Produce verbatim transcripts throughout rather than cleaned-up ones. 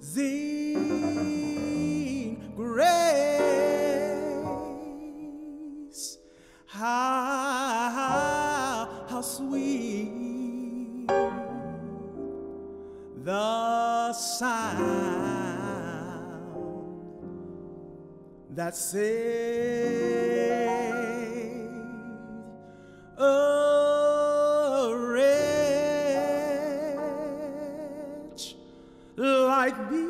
grace. How, how sweet the sound that saved a wretch like me.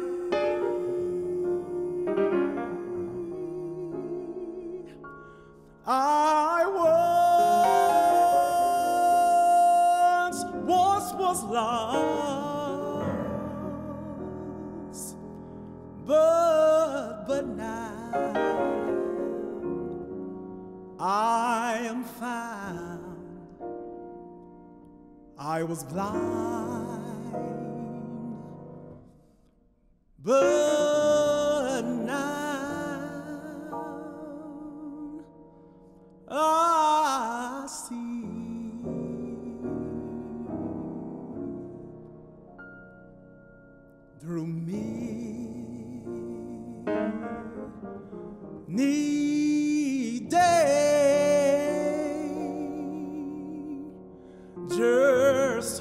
I once, once was lost, but, but now I am found. I was blind, but now I see. Through me, need day, just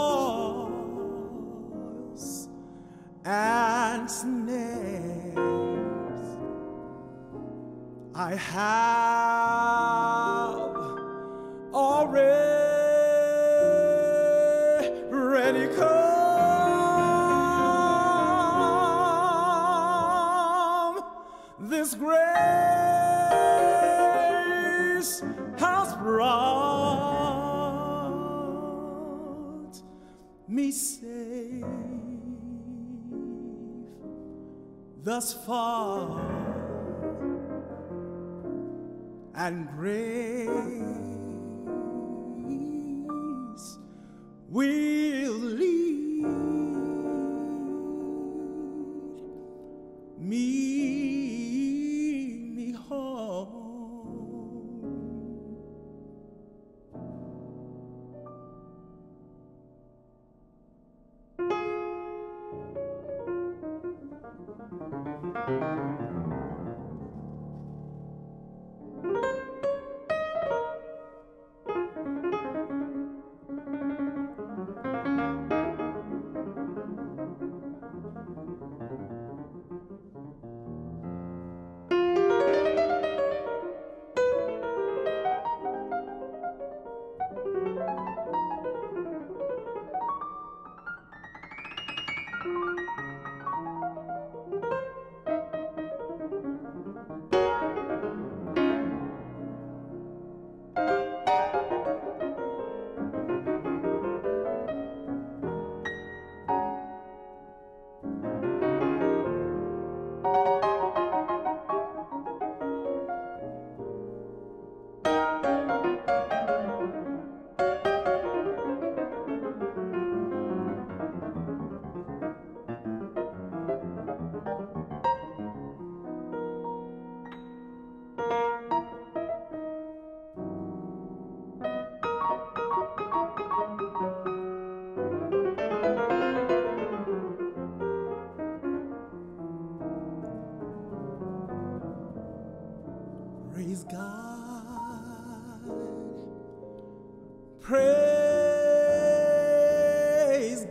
toils and snares. I have already come. This grace has brought me safe thus far, and grace will lead me, me home. Praise God, praise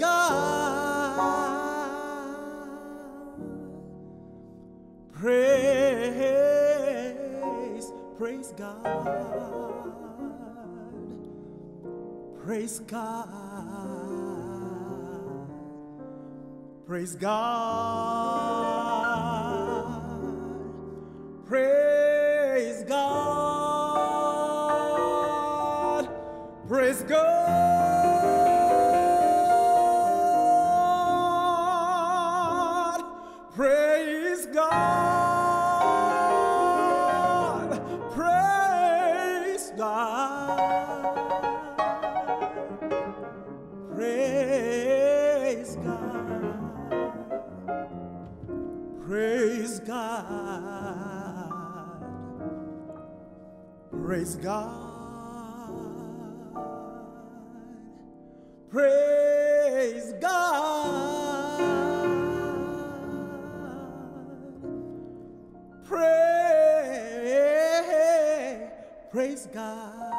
God, praise, praise God, praise God, praise God, praise God, praise God, praise God, praise God, praise God, praise God, praise God. Praise God. praise God.